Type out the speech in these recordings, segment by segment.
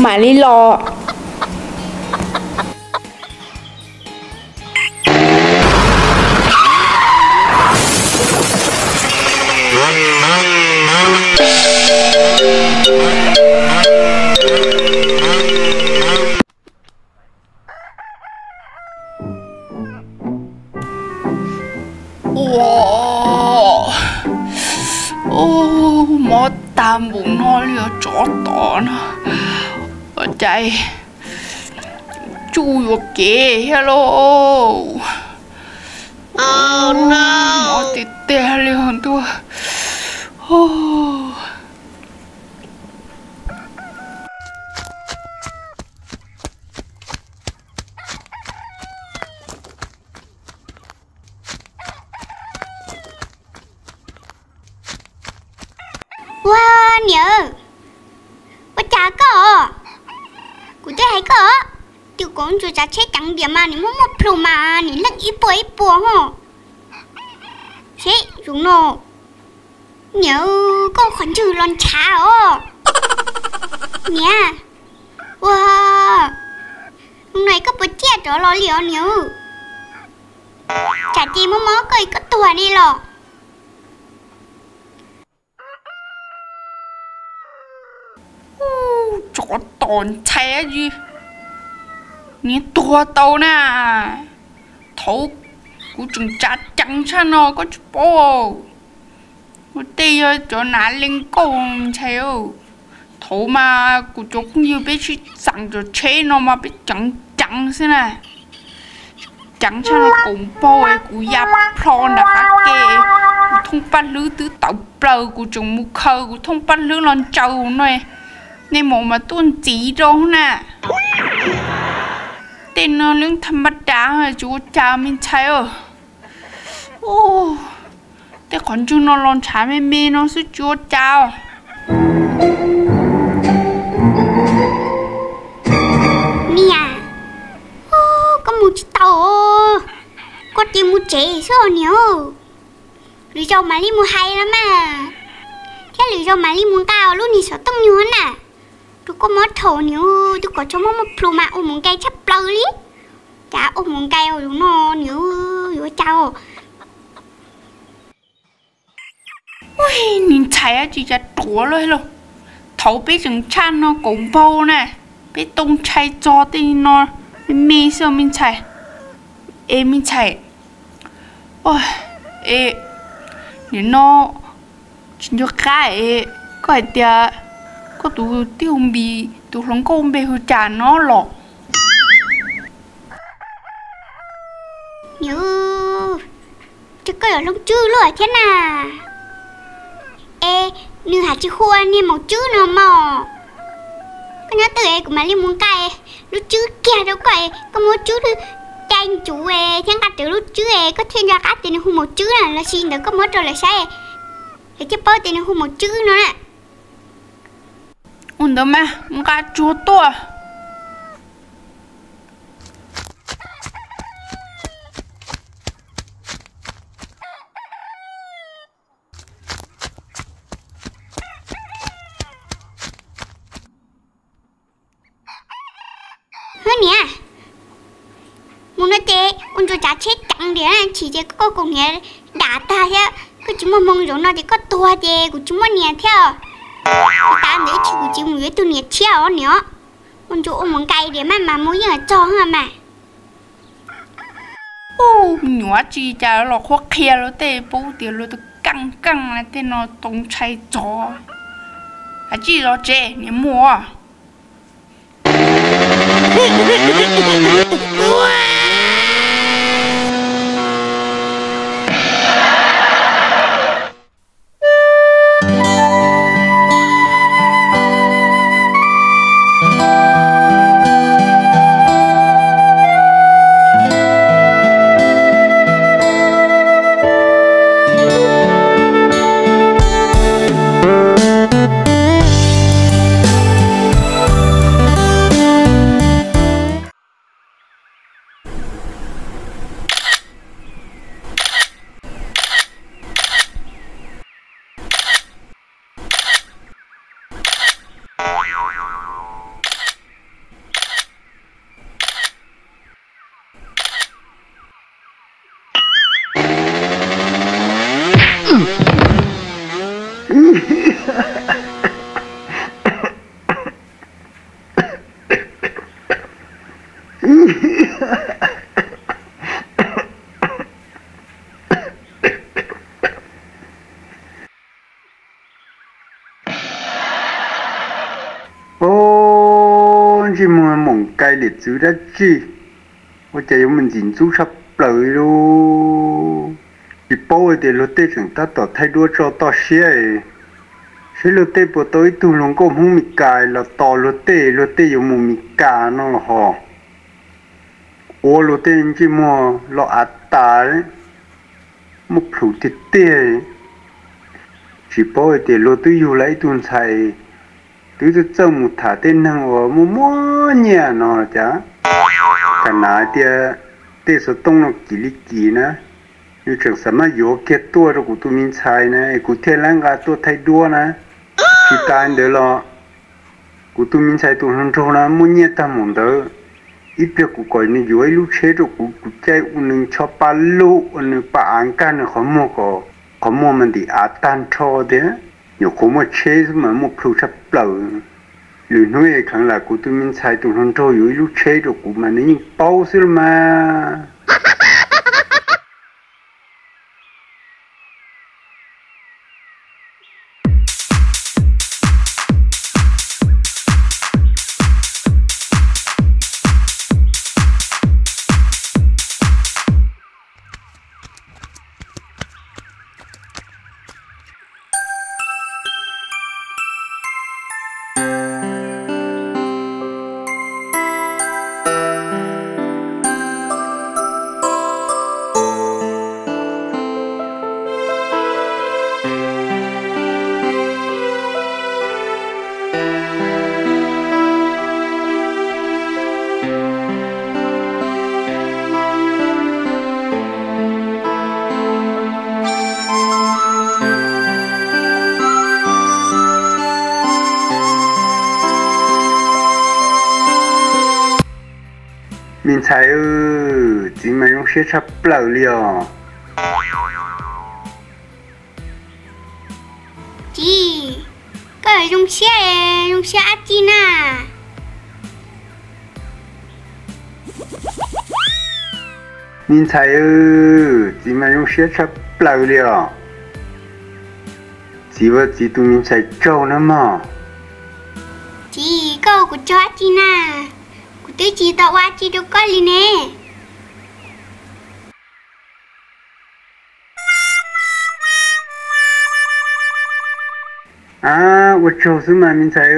mà đi lo. Mất tam bụng nó liều chó tỏ nó ở đây chui vào kìa. Hello. Oh no. Mất tê tê liều tôi. Wow, nhớ bà chả có của tôi hay có tiểu con chú chả chết chẳng điểm mà nè muốn một plù mà nè lắc ít bùa hả chết đúng rồi nhớ con khoản trừ lon chả ồ nha. Wow hôm nay có bữa chết đó lo liều nhớ chả chi mó cười có tua đi lò. Chó tòn xe gì nè tua tàu nè thấu của chúng cha chẳng cha nó có chút bố một tí cho nó lên công theo thấu mà của chú cũng như biết chứ chẳng cho chế nó mà biết chẳng thế này chẳng cha nó cũng bố của giáp plon đã phát kê thông bắt lưới tứ tàu bờ của chúng mù khờ của thông bắt lưới lon trâu này nên mà tuôn chỉ đâu nè tên nó lưng thầm bắt đá rồi chú cha mình thấy rồi. Ô thế còn chú nó lon chả mê nó sẽ chú cha nè có một chiếc tàu có tìm một trẻ sao nhớ lý do mà đi mua hay lắm mà thế lý do mà đi mua cao lúc này sợ tông nhớ nè tôi có mất thầu nếu tôi có cho một plum mà ôm một cây chắp lơ lý chả ôm một cây đúng nó nếu vừa chào ui nhìn thấy chị chả đùaเลยluôn thấu biết chừng chan nó cũng bao nè biết tung chay cho thì nó mê sao mình chạy ê mình chạy ôi ê nhìn nó chỉ cho cái có ai có tụi tiêu bì tụi lòng công bê hư trả nó lọ nhớ chứ có ở lúc chưa luôn thế nào ê như hạt chữ khua như một chữ nào mà có nhớ từ của mà liên muốn cay lúc chữ kia đâu có một chữ tranh chủ thiên cả từ lúc chữ có thiên ra cá tiền không một chữ này là xin được có mất rồi là sai thì chứ bao tiền không một chữ nữa nè. Ủa mà, không có chúa tôi hơn nè muốn nói thế, con chú chả chết chẳng đứa này chỉ để có cùng nhé đá ta thế cứ chúng mà mong giống nó thì có tua thế của chúng mà nè theo ta để chỉ của chúng người tôi nè theo nữa con chú ôm một cây để mà muốn giờ cho hả mà nhỏ chỉ chả là khó khăn rồi thế bố tiền rồi tôi căng là thế nó tung chay cho à chỉ là trẻ nè mua chỉ muốn mỏng cây để giữ đất chi, tôi chạy mình dính chú sắp lời luôn, chỉ bao thì lúc tết chúng ta tỏ thay đua cho tỏ xe, sẽ lúc tết buổi tối tụi nó có không mì cài là tỏ lúc tết dùng một mì cà nó là họ, lúc tết chỉ mua lọ ạt tà đấy, một phụ thịt tê, chỉ bao thì lúc tết dùng lấy tuần xài tôi trông một thả tên năng ở mua mua nhà nó chả cả nãy tia tê số tông nó kỳ nè như trường sắm mà yếu kia tua rồi của tôi mình xài nè của thiên lang gà tua thay đua nè chỉ ta anh đỡ lo của tôi mình xài tôi hơn rồi nè mua nhà ta muốn đỡ ít việc của coi này yếu lúc chế rồi của chạy uống cho ba lô uống ba ăn can nó không mua mình đi ăn tan cho đấy nhiều khó mà chế mà một phụ sắp lầu lười nói khẳng là của tôi mình xài tụi hắn trôi dưới lúc chế được của mà nó như bao xưa mà mình xài chỉ mà用xe sắp lầu liò chị cái dùng xe chi nè mình xài chỉ mà用xe sắp lầu liò chỉ vợ chỉ tụi mình xài trâu nữa mà chị câu của cho chi nè tôi chỉ tao qua chỉ được có gì nè tôi trâu xứ mà mình xài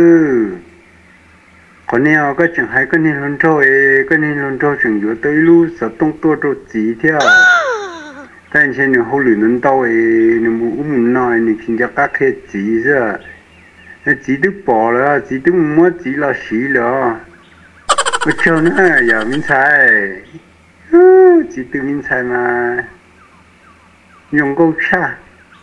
còn nếu có chẳng hay có nên luôn trâu chẳng vừa tới lúc sợ tung tua trâu chỉ theo tại trên nhiều hậu lửa nó đau nó muốn nói nó khiến cho các cái chỉ ra chỉ được bỏ là chỉ được mua chỉ là xí là tôi trâu nữa giờ mình xài chỉ từ mình xài mà dùng câu cha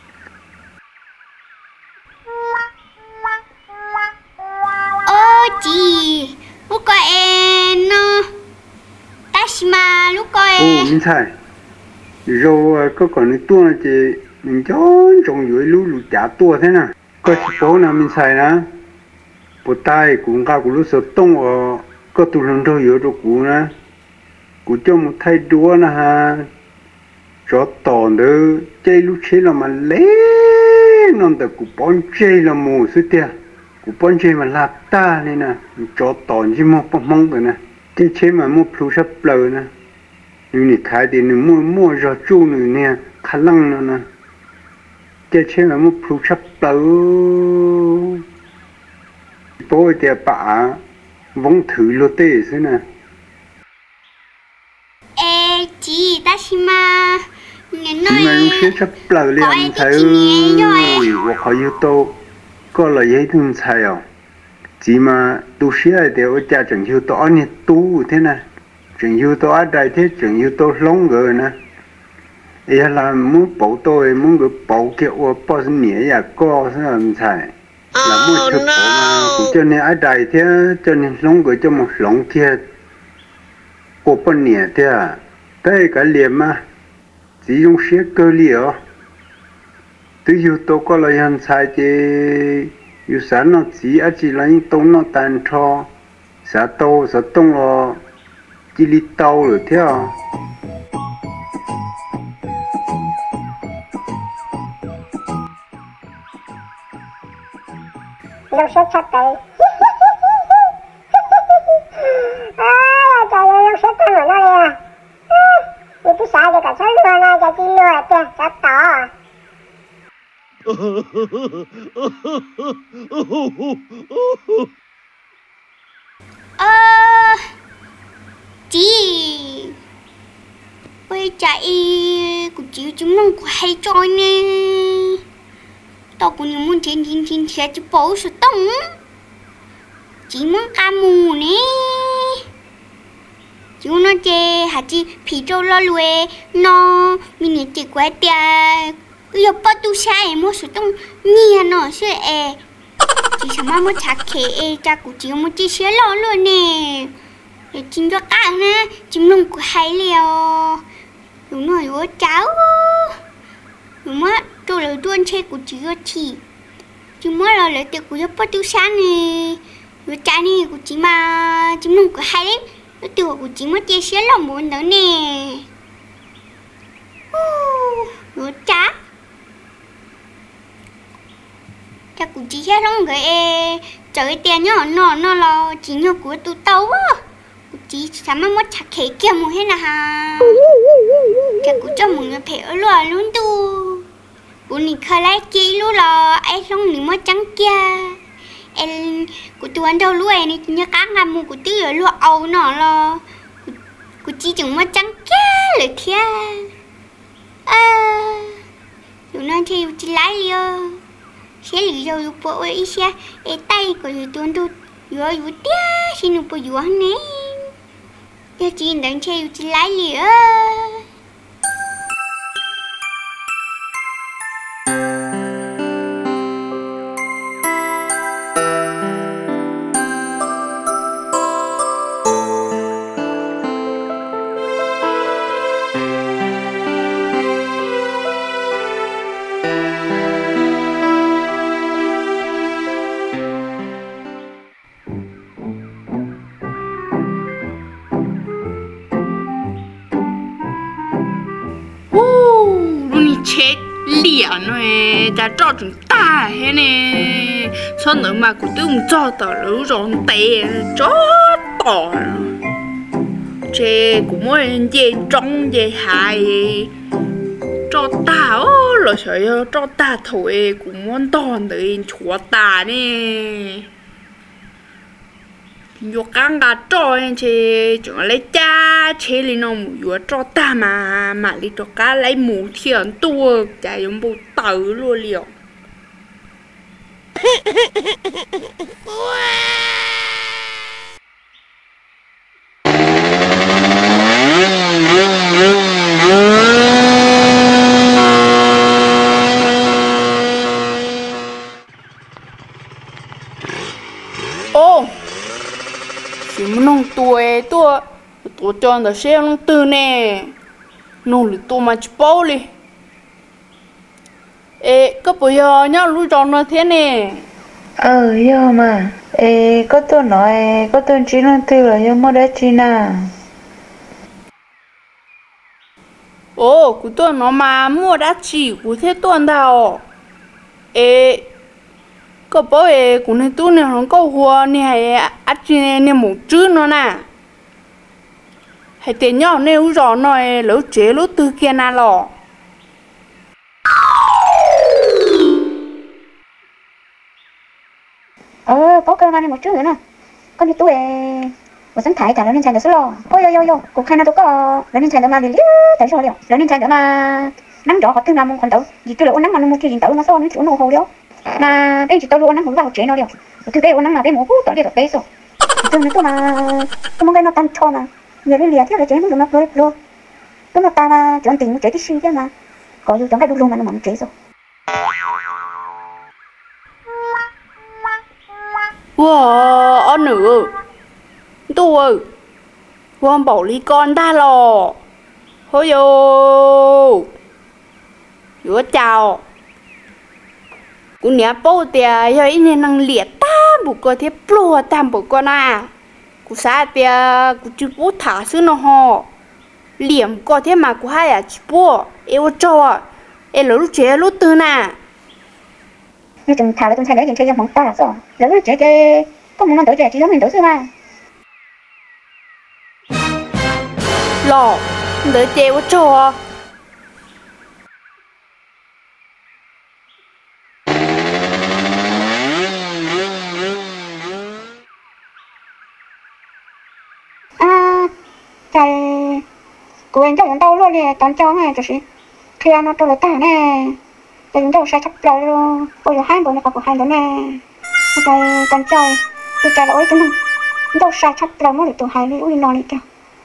chị lúc coi nó Tashima lúc coi mình xài rồi có còn cái tua này chị mình cho trong dưới lú trả tua thế nào có chỉ bố nào mình xài nè bộ tay cũng cao của lú sợ tung ở có tụi lần thôi ở chỗ cũ nè cũ cho một thay đua nè ha cho tòn nữa chơi lúc chế là mà lấy non từ cũ bón chơi là mù suốt tiệt cũ bón chơi mà lạt ta này nè cho tòn chứ một mong rồi nè chơi chế mà một phụ sắp lời nè nhưng này khai thì nó mua rồi chu nữa nè khá lăng nữa nè chơi chế mà một phụ sắp lời bố thì bà vong thử lô tê thế nè chị Tashima nghe nói chị mà用xe sắp lời liền thấy và họ yêu tô có là giấy thương xài à chị mà tu xe thì ở cha chẳng yêu tô anh tu thế nè chẳng yêu tô ở đây thế chẳng yêu tô lóng rồi nè ấy là muốn bảo tôi muốn cái bảo kiểu bao nhiêu nhẹ ya co thế làm xài là mua chụp mà cho nên ở đây thế cho nên lóng rồi cho một lóng kia có bao nhiêu thế à cái liềm mà chỉ dùng xe cơ liều từ yêu tô có lời hành sai chứ yêu sản nó chỉ ở chỉ là những tông nó tàn cho xã tô xã tông lo chỉ đi tàu rồi theo Lâu sốt sốt tay. Trời ơi, lâu sốt tay của nó nè. Đi cái xài cho cả sốt luôn này, cho chi lừa kìa, sốt tỏ. Chị ôi chạy của chị chúng nó của hay trôi nè tao cũng muốn thiên sẽ cho bố sự tông chỉ muốn ca mù nè chú nó chê hả chị phí trâu lo lùe nó mình chỉ quay tia giờ bắt tu sai mua sự tông nhia nó sẽ chị sao mà muốn chặt khế cha của chị muốn chia sẻ lo luôn nè để chính cho các nè chính lông của hay liều đúng rồi bố cháu đúng á tôi là tuôn xe của chị ở chị chứ mới là lấy tiền của giúp bắt tiêu sáng nè bố cha nè của chị mà chính lông của hay đấy tiền của chị mới chia sẻ lòng muốn nữa nè bố cha cha của chị sẽ không gửi trời tiền nhỏ nó là chỉ nhỏ của tôi tao á chị sao mà mất chặt khế kia một hết là ha chắc cũng cho mọi người phải ở loài luôn tu của mình khai lại chị luôn là ai xong mình mất trắng kia em của tôi ăn đâu luôn này nhớ cá ngàm mù của tôi ở loài âu nó là của chị chẳng mất trắng kiaเลยkia rồi nó thì chị lái liêu sẽ lý do giúp bộ ấy xe tay của tôi ăn đâu vừa tia xin nó bộ vừa nè cho chị đang chơi chị lái lửa chết liền rồi đã cho chúng ta thế nè sao nữa mà cũng đừng cho tao lỡ rồi tè cho tao chế cũng muốn về trong về hại cho tao rồi sợ cho ta thôi cũng muốn đòn tới chúa ta nè yo căng gà trôi chế chúng lấy cha chế lên nó mù cho ta mà lấy cho cá lấy mù thiền tua chả giống bộ tử luôn liệu ô chúng nông tuổi tuổi tròn đã xem nông từ nè nông lì tuổi mà chụp bao đi có bây giờ nhá lũ tròn nó thế nè giờ mà có tôi nói có tôi chỉ nông từ là giờ mới đã chi nào của tôi nó mà mua đã chỉ của thế tuần nào có bố của này tôi này không có hoa này hay ăn chi này một chữ nó nè hay tiền nhau nêu rõ nói lỡ chế lỡ từ kia na lọ Bố cơ mà một chữ nữa nè con đi tôi một sân thái cả lớn lên chạy được số lo ôi yo cuộc khai nào tôi có lớn lên chạy được mà liền tại sao liệu lớn lên chạy được mà nắng gió có thứ nào còn tàu gì tôi lỡ nắng mà nó một cái gì tàu nó sao nó chỗ nổ hồ đâu mà đây chỉ tao luôn nắng không vào chế nó liệu từ đây nắng là đây một phút tao đi được đây rồi từ nữa mà tôi muốn cái nó tan cho mà người đi liệt thế là chế nó được nó luôn tôi mà ta mà chọn tình chế cái suy chứ mà có dù chọn cái luôn mà nó mỏng chế rồi anh nữ tôi con bảo lý con ta lò hôi yo chào cú nhớ bao tiền rồi nên năng liệt ta bù có thế pro tam bù con à cú xa tiền cú chịu bút thả xứ nó ho liệm có thế mà cú hay à chỉ bùa yêu cho em lúc chế lúc tư nè như chừng thả là tôi thấy đấy chơi món ta rồi lúc chơi có muốn tới chơi chỉ giống mình tới xưa mà lò đỡ chế yêu cho trời cô em cho chúng tôi luôn nè toàn cho này chỉ khi nó tôi là ta nè tôi chúng tôi sai chấp lời luôn ôi giờ hai bữa này có hai đứa nè trời toàn chơi tôi trả lỗi cái này chúng tôi sai chấp lời mới được tôi hai đi ui nó đi kìa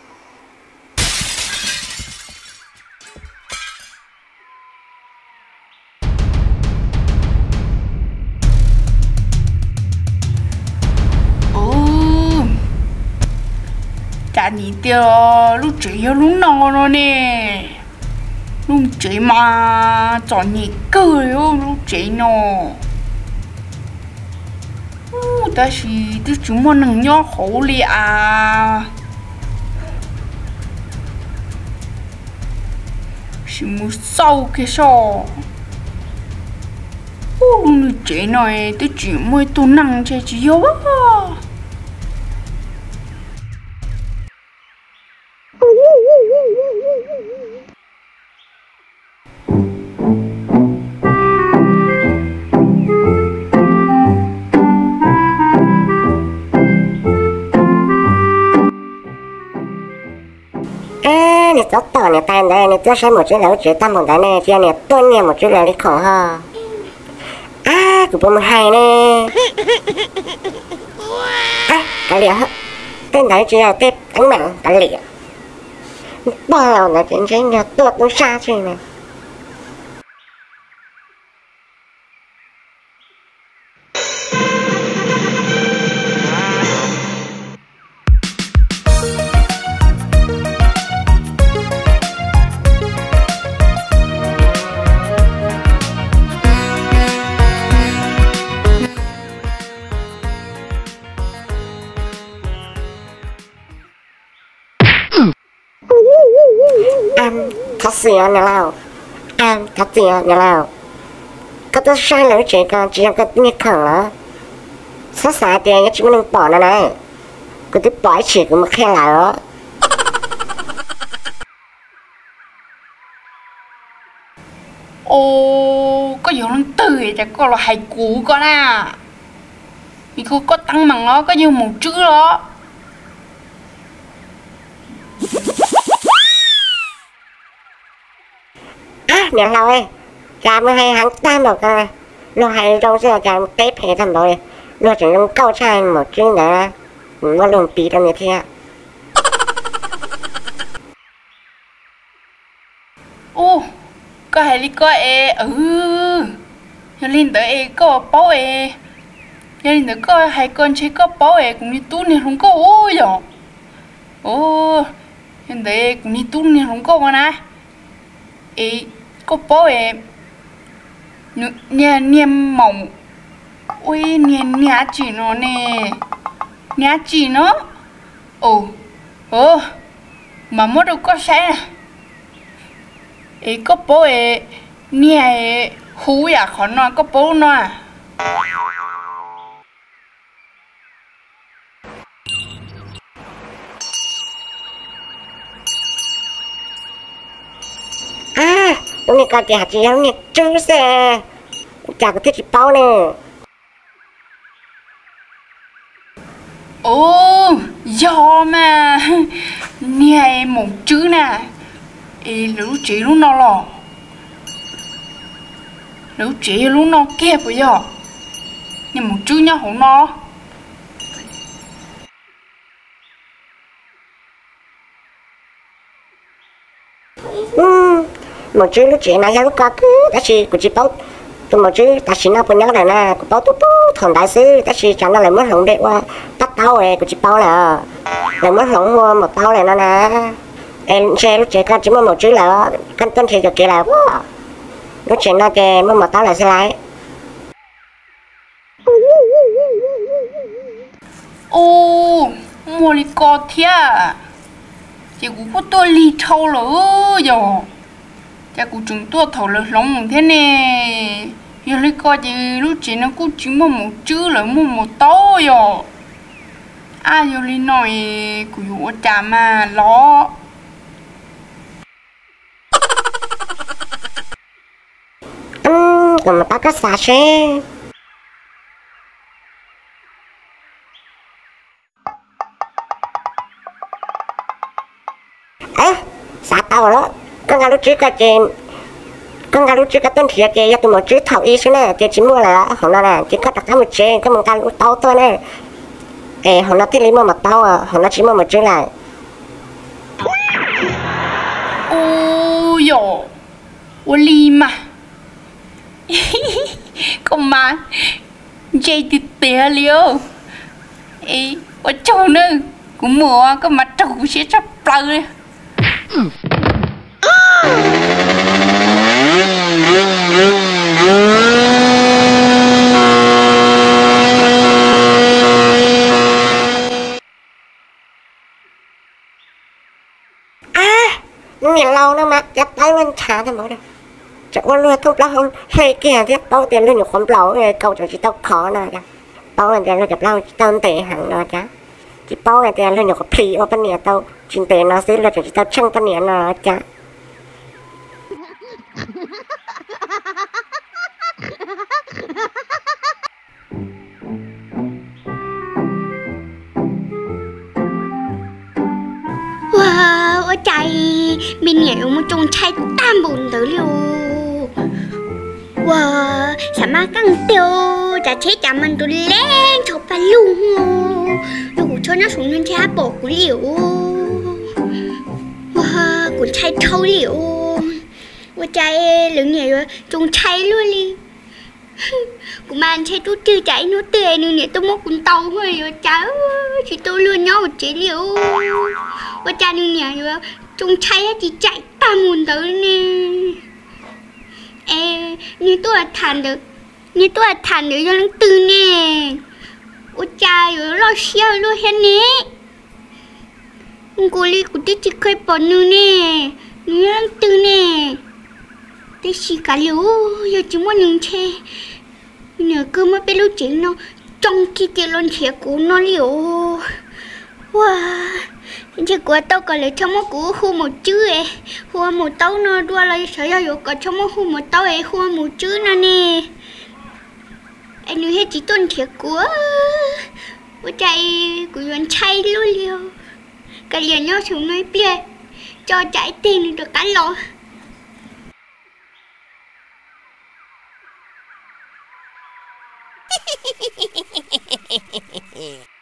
chả nhỉ tiêu lúc chơi lúc nào nó nè lúc chơi mà chọn nhỉ cười lúc chơi nó ta chỉ tôi chúng mà nâng nhỏ khổ li à chỉ muốn sau cái sao lúc chơi này tôi chỉ mới tôi nâng chơi chỉ yếu á nè tốt tỏ nè tay đây nè tôi sẽ một chữ lão chữ tâm một cái nè chia nè tôi nè một chữ lão đi khổ ha của bố một hai nè cái liệt tên đấy chỉ là tết ánh mạng cái liệt bao là chuyện chính là tôi cũng xa chứ nè thật sự nè lao thật sự nè lao có tôi sai lỗi chuyện con chỉ có nghe khẳng đó sát xả tiền cái chúng mình bỏ nó này có tôi bỏ chỉ của một khe lại đó ô có nhiều lần từ thì có là hài cũ con à vì có tăng bằng nó có nhiều một chữ đó nè lao ơi cha mới hay hắn tam được coi nó hay đâu giờ cha tép hay thầm rồi nó chỉ dùng câu trai một chữ nữa nó luôn tí trong như thế ô có hay đi coi giờ lên tới có bao giờ lên tới có hai con chơi có bao cũng như tu này không có ô giờ ô hiện tại cũng như tu này không có con à có bố niềm mộng ui niềm chỉ nó nè nhà chỉ nó mà mất đâu có sai nè có bố nè hú à khó nó có bố nó lúc này con chị hạt chị giống như chú xe chả có thích chị bao nè do mà nè một chữ nè lũ chị lúc nào lò lũ chị lúc nào kia bây giờ nè một chữ nhá hổ nó một chữ lúc chị này lúc có cứ ta chỉ của chị bao tôi một chữ ta chỉ nó bên nhớ này nè của bao tu thằng đại sứ ta chỉ chẳng nó lại mất hỏng đẹp qua tắt tao này của chị bao là lại mất hỏng mua một tao này nó nè em xe lúc chị con chỉ mua một chữ là con tuân thì được kia là quá lúc chị nó kề mua một tao là xe lái mua đi co thia chị cũng có tôi li thâu rồi giờ cha cũng chúng tôi thầu lực lòng thế nè giờ li co chị lúc chị nó cũng chỉ mua một chữ là mua một tố giờ giờ li nói của vụ cha mà lo còn mà bác có xa xe xa tao đó con gà lúc trước cái chuyện con gà lúc trước cái tên thiệt kìa tụi một chữ thầu y xíu nè thì chỉ mua là hôm nay nè chỉ có đặt cái một chén cái một gà lúc tao thôi nè hôm nay thì lấy một tao hôm nay chỉ mua một chữ lại ôi dồi我哩嘛con mà dây thì tè liêu ở chỗ nữa cũng mua cái mặt trâu cũng sẽ sắp plơ nhìn lâu nữa mà ghép tay lên trả thì mới được chắc con luôn không lâu không hay kia thì bao tiền lên được không lâu câu cho chị tao khó nè cha bao tiền lên được lâu tao tệ hẳn nè cha chị bao tiền lên được phi ở bên nhà tao chuyện tiền nó sẽ là cho chị tao chăng bên nhà nè cha wow chạy mình nhảy một trong chạy tam bồn tới liều wow sao mà căng tiêu chả chết chả mình tôi lên chụp vào luôn rồi cho nó xuống lên cha bỏ của liều wow cũng chạy thâu liều wow chạy lớn nhảy rồi trong chạy luôn đi của bạn chạy tôi chưa chạy nó tệ nữa nè tôi muốn cùng tàu rồi cháu chỉ tôi luôn nhau một chế liều và cha nữa nè rồi trong chạy chỉ chạy ta muốn tới nè như tôi là thành được cho nó từ nè ôi cha rồi lo xeo luôn hết nè cô li của tôi chỉ khơi bỏ nữa nè nó từ nè tôi chỉ cả liều giờ chỉ muốn những xe nhờ cơ mà biết lúc chuyện nó trong khi kia luôn xe của nó liều wow chứ của tao còn lại trong của khu một chữ ấy khu một tao nó đua lại sợ ra rồi còn trong khu một tao ấy khu một chữ nó nè anh nói hết chỉ tuân thiệt của chạy của anh chạy luôn liều cái liền nhau xuống nói bia cho chạy tiền được cái lọ